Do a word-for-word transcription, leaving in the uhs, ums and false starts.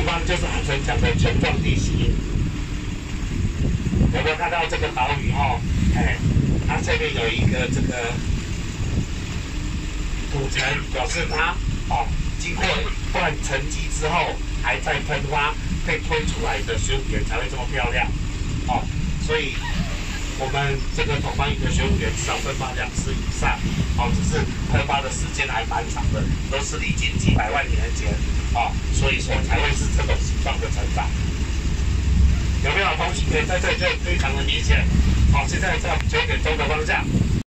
方就是韩城讲的球状地形。有没有看到这个岛屿哦？哎，它这边有一个这个土层，表示它哦经过一段沉积之后，还在喷发被推出来的水舞岩才会这么漂亮哦。所以我们这个同方屿的水舞岩至少喷发两次以上，哦，只是喷发的时间还蛮长的，都是历经几百万年前哦，所以说才会是这种形状的成长。有没有同学可以在这里就非常的明显？好，现在在九点钟的方向。